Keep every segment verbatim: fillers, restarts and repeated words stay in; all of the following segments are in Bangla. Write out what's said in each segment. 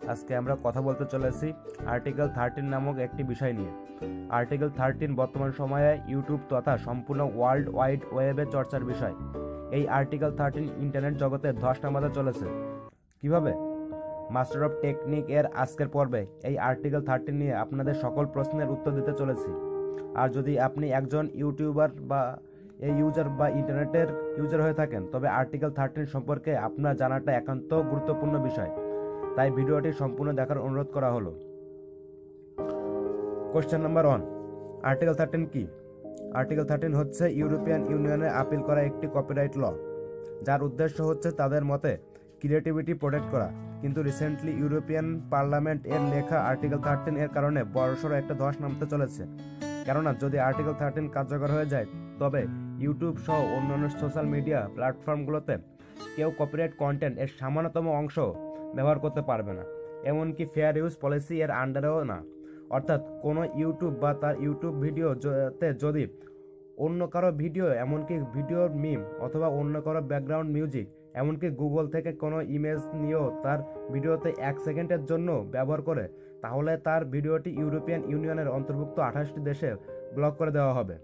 আজকে আমরা কথা বলতে চলেছি আর্টিকেল থার্টিন নামক একটি বিষয় নিয়ে। আর্টিকেল থার্টিন বর্তমান সময়ে ইউটিউব তথা সম্পূর্ণ ওয়ার্ল্ড ওয়াইড ওয়েবে চর্চার বিষয়। এই আর্টিকেল থার্টিন ইন্টারনেট জগতে ধস নামাতে চলেছে। কিভাবে? মাস্টার অফ টেকনিক এর আজকের পর্বে এই আর্টিকেল থার্টিন নিয়ে আপনাদের সকল প্রশ্নের উত্তর দিতে চলেছি। আর যদি আপনি একজন ইউটিউবার বা এই ইউজার বা ইন্টারনেটের ইউজার হয়ে থাকেন, তবে আর্টিকেল থার্টিন সম্পর্কে আপনার জানাটা একান্ত গুরুত্বপূর্ণ বিষয়। তাই ভিডিওটি সম্পূর্ণ দেখার অনুরোধ করা হলো। Question number one, article thirteen কি? আর্টিকেল থার্টিন হচ্ছে ইউরোপিয়ান ইউনিয়নে আপিল করা একটি কপিরাইট ল, যার উদ্দেশ্য হচ্ছে তাদের মতে ক্রিয়েটিভিটি প্রোটেক্ট করা। কিন্তু রিসেন্টলি ইউরোপিয়ান পার্লামেন্ট এর লেখা আর্টিকেল থার্টিন এর কারণে বড়সড় একটা ধস নামতে চলেছে। কেননা যদি আর্টিকেল থার্টিন কার্যকর হয়ে যায়, তবে ইউটিউব সহ অন্যান্য সোশ্যাল মিডিয়া প্ল্যাটফর্মগুলোতে কেউ কপিরাইট কন্টেন্ট এর সামান্যতম অংশ ব্যবহার করতে পারবে না, এমনকি ফেয়ার ইউজ পলিসি এর আন্ডারেও না। অর্থাৎ কোনো ইউটিউব বা তার ইউটিউব ভিডিওতে যদি অন্য কারো ভিডিও, এমনকি ভিডিওর মিম অথবা অন্য কারো ব্যাকগ্রাউন্ড মিউজিক, এমনকি গুগল থেকে কোনো ইমেজ নিয়েও তার ভিডিওতে এক সেকেন্ডের জন্য ব্যবহার করে, তাহলে তার ভিডিওটি ইউরোপিয়ান ইউনিয়নের অন্তর্ভুক্ত আঠাশটি দেশে ব্লক করে দেওয়া হবে।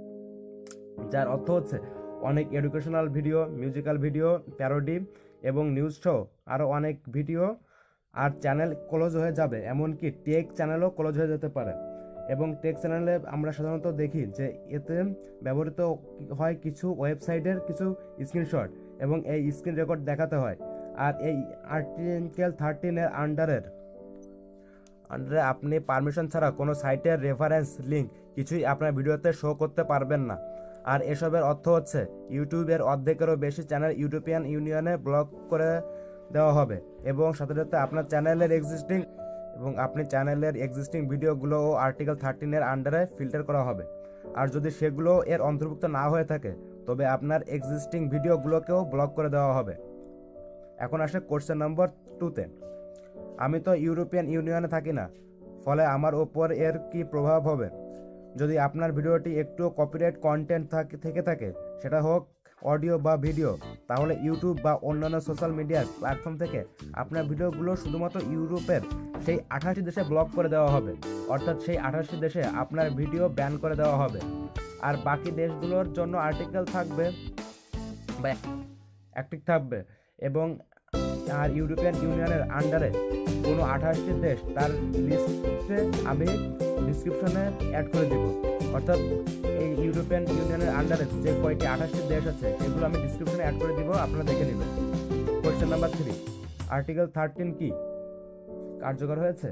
যার অর্থ হচ্ছে অনেক educational video, musical video, parody এবং নিউজ শো, আরও অনেক ভিডিও আর চ্যানেল ক্লোজ হয়ে যাবে। এমনকি টেক চ্যানেলও ক্লোজ হয়ে যেতে পারে। এবং টেক চ্যানেলে আমরা সাধারণত দেখি যে এতে ব্যবহৃত হয় কিছু ওয়েবসাইটের কিছু স্ক্রিনশট এবং এই স্ক্রিন রেকর্ড দেখাতে হয়। আর এই আর্টিকেল থার্টিনের আন্ডারের আন্ডারে আপনি পারমিশন ছাড়া কোনো সাইটের রেফারেন্স লিঙ্ক কিছুই আপনার ভিডিওতে শো করতে পারবেন না। আর এসবের অর্থ হচ্ছে ইউটিউবের অর্ধেকেরও বেশি চ্যানেল ইউরোপিয়ান ইউনিয়নে ব্লক করে দেওয়া হবে এবং সাথে সাথে আপনার চ্যানেলের এক্সিস্টিং এবং আপনি চ্যানেলের এক্সিস্টিং ভিডিওগুলোও আর্টিকেল থার্টিনের আন্ডারে ফিল্টার করা হবে। আর যদি সেগুলো এর অন্তর্ভুক্ত না হয়ে থাকে, তবে আপনার এক্সিস্টিং ভিডিওগুলোকেও ব্লক করে দেওয়া হবে। এখন আসে কোশ্চেন নম্বর টুতে। আমি তো ইউরোপিয়ান ইউনিয়নে থাকি না, ফলে আমার ওপর এর কি প্রভাব হবে? যদি আপনার ভিডিওটি একটু কপিরাইট কন্টেন্ট থেকে থাকে, সেটা হোক অডিও বা ভিডিও, তাহলে ইউটিউব বা অন্যান্য সোশ্যাল মিডিয়ার প্ল্যাটফর্ম থেকে আপনার ভিডিওগুলো শুধুমাত্র ইউরোপের সেই আঠাশটি দেশে ব্লক করে দেওয়া হবে। অর্থাৎ সেই আঠাশটি দেশে আপনার ভিডিও ব্যান করে দেওয়া হবে। আর বাকি দেশগুলোর জন্য আর্টিকেল থাকবে বা অ্যাক্টিভ থাকবে। এবং আর ইউরোপিয়ান ইউনিয়নের আন্ডারে কোনো আঠাশটি দেশ, তার লিস্টে আমি ডিসক্রিপশনে অ্যাড করে দিব। অর্থাৎ এই ইউরোপিয়ান ইউনিয়নের আন্ডারে যে কয়টি আঠাশটি দেশ আছে, সেগুলো আমি ডিসক্রিপশনে অ্যাড করে দিব, আপনারা দেখে নেবেন। Question number three, article thirteen কি কার্যকর হয়েছে?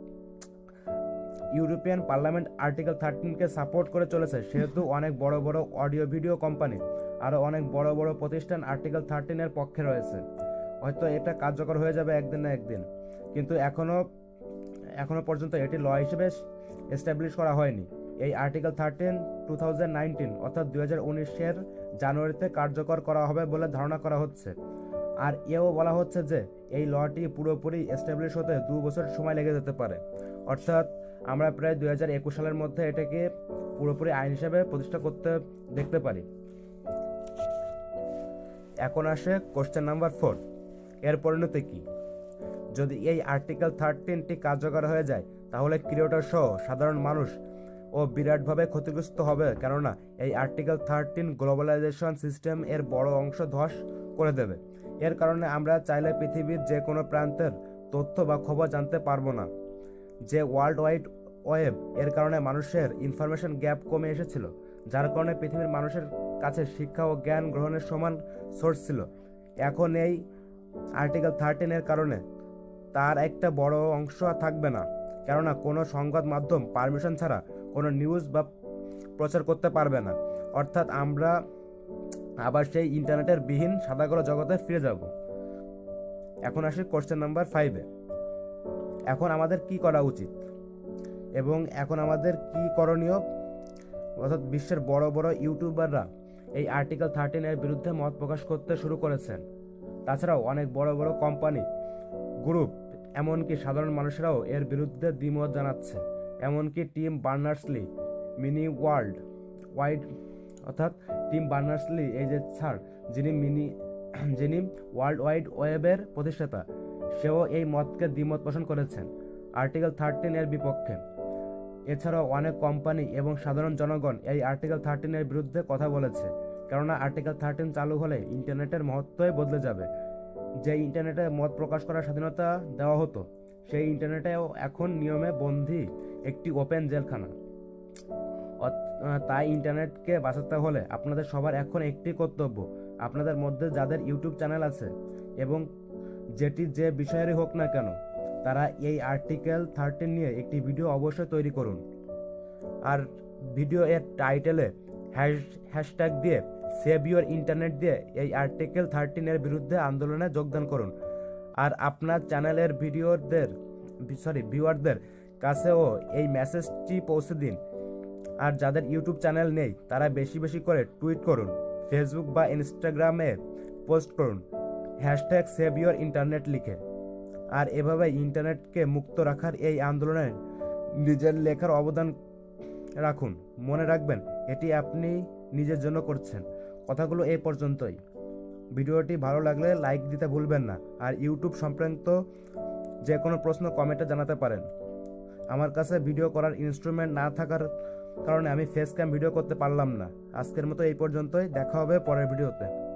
ইউরোপিয়ান পার্লামেন্ট আর্টিকেল থার্টিনকে সাপোর্ট করে চলেছে, সেহেতু অনেক বড় বড় অডিও ভিডিও কোম্পানি আরও অনেক বড় বড় প্রতিষ্ঠান আর্টিকেল থার্টিনের পক্ষে রয়েছে। হয়তো এটা কার্যকর হয়ে যাবে একদিন না একদিন, কিন্তু এখনও এখনও পর্যন্ত এটি ল হিসেবে এস্টাবলিশ করা হয়নি। এই article thirteen two thousand nineteen অর্থাৎ দুই হাজার উনিশের জানুয়ারিতে কার্যকর করা হবে বলে ধারণা করা হচ্ছে। আর এও বলা হচ্ছে যে এই লটি পুরোপুরি এস্টাবলিশ হতে দু বছর সময় লেগে যেতে পারে। অর্থাৎ আমরা প্রায় দুই হাজার একুশ সালের মধ্যে এটাকে পুরোপুরি আইন হিসেবে প্রতিষ্ঠা করতে দেখতে পারি। এখন আসে কোশ্চেন নাম্বার ফোর, এর পরিণতি কি? যদি এই আর্টিকেল থার্টিনটি কার্যকর হয়ে যায়, তাহলে ক্রিয়েটর সহ সাধারণ মানুষ ও বিরাটভাবে ক্ষতিগ্রস্ত হবে। কেননা এই আর্টিকেল থার্টিন গ্লোবালাইজেশন সিস্টেম এর বড় অংশ ধ্বংস করে দেবে। এর কারণে আমরা চাইলে পৃথিবীর যে কোনো প্রান্তের তথ্য বা খবর জানতে পারবো না। যে ওয়ার্ল্ড ওয়াইড ওয়েব, এর কারণে মানুষের ইনফরমেশন গ্যাপ কমে এসেছিল, যার কারণে পৃথিবীর মানুষের কাছে শিক্ষা ও জ্ঞান গ্রহণের সমান সোর্স ছিল। এখন এই আর্টিকেল থার্টিনের কারণে তার একটা বড় অংশ থাকবে না, কেননা কোনো সংবাদ মাধ্যম পারমিশন ছাড়া কোনো নিউজ বা প্রচার করতে পারবে না। অর্থাৎ আমরা আবার সেই ইন্টারনেটের বিহীন সাদাকালো জগতে ফিরে যাব। এখন আসি কোশ্চেন নাম্বার ফাইভে। এখন আমাদের কি করা উচিত এবং এখন আমাদের কি করণীয়? অর্থাৎ বিশ্বের বড় বড় ইউটিউবাররা এই আর্টিকেল থার্টিন এর বিরুদ্ধে মত প্রকাশ করতে শুরু করেছেন। তাছাড়াও অনেক বড় বড় কোম্পানি, গ্রুপ, এমনকি সাধারণ মানুষেরাও এর বিরুদ্ধে দ্বিমত জানাচ্ছে। এমনকি টিম বার্নার্স-লি, মিনি ওয়ার্ল্ড ওয়াইড অর্থাৎ টিম বার্নার্স-লি এই যে স্যার, যিনি মিনি যিনি ওয়ার্ল্ড ওয়াইড ওয়েবের প্রতিষ্ঠাতা, সেও এই মতকে দ্বিমত পোষণ করেছেন আর্টিকেল থার্টিন এর বিপক্ষে। এছাড়াও অনেক কোম্পানি এবং সাধারণ জনগণ এই আর্টিকেল থার্টিন এর বিরুদ্ধে কথা বলেছে, কেননা আর্টিকেল থার্টিন চালু হলে ইন্টারনেটের মহত্বই বদলে যাবে। যে ইন্টারনেটে মত প্রকাশ করার স্বাধীনতা দেওয়া হতো, সেই ইন্টারনেটেও এখন নিয়মে বন্দী একটি ওপেন জেলখানা। তাই ইন্টারনেটকে বাঁচাতে হলে আপনাদের সবার এখন একটি কর্তব্য, আপনাদের মধ্যে যাদের ইউটিউব চ্যানেল আছে এবং যেটি যে বিষয়েরই হোক না কেন, তারা এই আর্টিকেল থার্টিন নিয়ে একটি ভিডিও অবশ্যই তৈরি করুন। আর ভিডিও এর টাইটেলে হ্যাশট্যাগ দিয়ে সেভ ইউর ইন্টারনেট দিয়ে এই আর্টিকেল থার্টিন এর বিরুদ্ধে আন্দোলনে যোগদান করুন। আর আপনার চ্যানেলের ভিডিওদের সরি ভিউয়ারদের কাছেও এই মেসেজটি পৌঁছে দিন। আর যাদের ইউটিউব চ্যানেল নেই তারা বেশি বেশি করে টুইট করুন, ফেসবুক বা ইনস্টাগ্রামে পোস্ট করুন হ্যাশট্যাগ সেভ ইউর ইন্টারনেট লিখে। আর এভাবে ইন্টারনেটকে মুক্ত রাখার এই আন্দোলনে নিজের লেখার অবদান রাখুন। মনে রাখবেন, এটি আপনি নিজের জন্য করছেন। কথাগুলো এই পর্যন্তই। ভিডিওটি ভালো লাগলে লাইক দিতে ভুলবেন না। আর ইউটিউব সংক্রান্ত যে কোনো প্রশ্ন কমেন্টে জানাতে পারেন। আমার কাছে ভিডিও করার ইনস্ট্রুমেন্ট না থাকার কারণে আমি ফেস ক্যাম ভিডিও করতে পারলাম না। আজকের মতো এই পর্যন্তই, দেখা হবে পরের ভিডিওতে।